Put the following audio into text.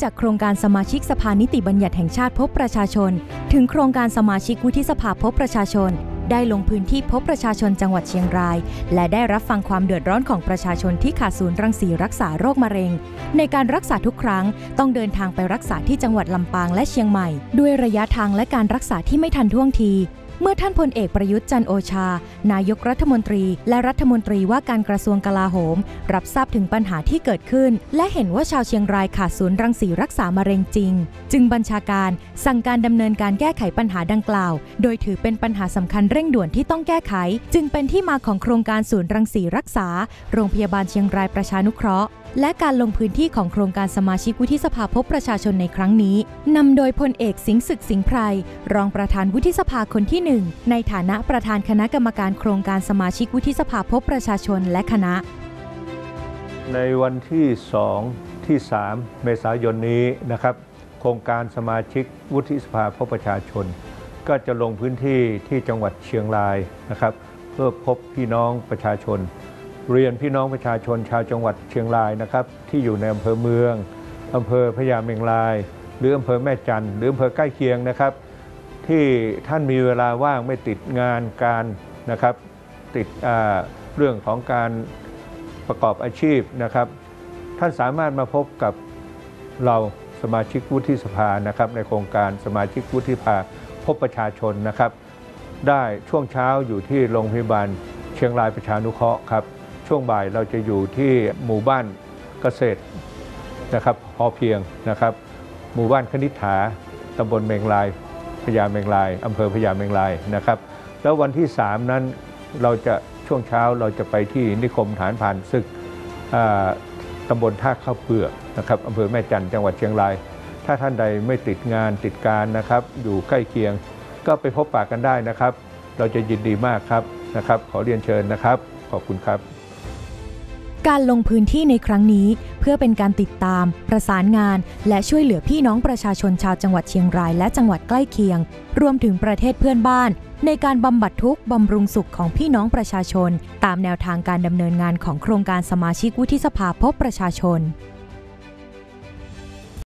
จากโครงการสมาชิกสภานิติบัญญัติแห่งชาติพบประชาชนถึงโครงการสมาชิกวุฒิสภาพบประชาชนได้ลงพื้นที่พบประชาชนจังหวัดเชียงรายและได้รับฟังความเดือดร้อนของประชาชนที่ขาดศูนย์รังสีรักษาโรคมะเร็งในการรักษาทุกครั้งต้องเดินทางไปรักษาที่จังหวัดลำปางและเชียงใหม่ด้วยระยะทางและการรักษาที่ไม่ทันท่วงทีเมื่อท่านพลเอกประยุทธ์จันทร์โอชานายกรัฐมนตรีและรัฐมนตรีว่าการกระทรวงกลาโหมรับทราบถึงปัญหาที่เกิดขึ้นและเห็นว่าชาวเชียงรายขาดศูนย์รังสีรักษามะเร็งจริงจึงบัญชาการสั่งการดำเนินการแก้ไขปัญหาดังกล่าวโดยถือเป็นปัญหาสำคัญเร่งด่วนที่ต้องแก้ไขจึงเป็นที่มาของโครงการศูนย์รังสีรักษาโรงพยาบาลเชียงรายประชานุเคราะห์และการลงพื้นที่ของโครงการสมาชิกวุฒิสภาพบประชาชนในครั้งนี้นำโดยพลเอกสิงห์ศึกสิงห์ไพรรองประธานวุฒิสภาคนที่ 1ในฐานะประธานคณะกรรมการโครงการสมาชิกวุฒิสภาพบประชาชนและคณะในวันที่2ที่3เมษายนนี้นะครับโครงการสมาชิกวุฒิสภาพบประชาชนก็จะลงพื้นที่ที่จังหวัดเชียงรายนะครับเพื่อพบพี่น้องประชาชนเรียนพี่น้องประชาชนชาวจังหวัดเชียงรายนะครับที่อยู่ในอำเภอเมืองอำเภอพญาเมงรายหรืออำเภอแม่จันทร์หรืออำเภอใกล้เคียงนะครับที่ท่านมีเวลาว่างไม่ติดงานการนะครับติดเรื่องของการประกอบอาชีพนะครับท่านสามารถมาพบกับเราสมาชิกวุฒิสภานะครับในโครงการสมาชิกวุฒิสภาพบประชาชนนะครับได้ช่วงเช้าอยู่ที่โรงพยาบาลเชียงรายประชานุเคราะห์ครับช่วงบ่ายเราจะอยู่ที่หมู่บ้านเกษตรนะครับพอเพียงนะครับหมู่บ้านคณิษฐาตำบลเมงรายพญาเมงรายอำเภอพญาเมงรายนะครับแล้ววันที่3นั้นเราจะช่วงเช้าเราจะไปที่นิคมฐานผ่านศึกตำบลท่าข้าวเปลือกนะครับอำเภอแม่จันทร์จังหวัดเชียงรายถ้าท่านใดไม่ติดงานติดการนะครับอยู่ใกล้เคียงก็ไปพบปะกันได้นะครับเราจะยินดีมากครับนะครับขอเรียนเชิญนะครับขอบคุณครับการลงพื้นที่ในครั้งนี้เพื่อเป็นการติดตามประสานงานและช่วยเหลือพี่น้องประชาชนชาวจังหวัดเชียงรายและจังหวัดใกล้เคียงรวมถึงประเทศเพื่อนบ้านในการบำบัดทุกข์บำรุงสุขของพี่น้องประชาชนตามแนวทางการดำเนินงานของโครงการสมาชิกวุฒิสภาพบประชาชน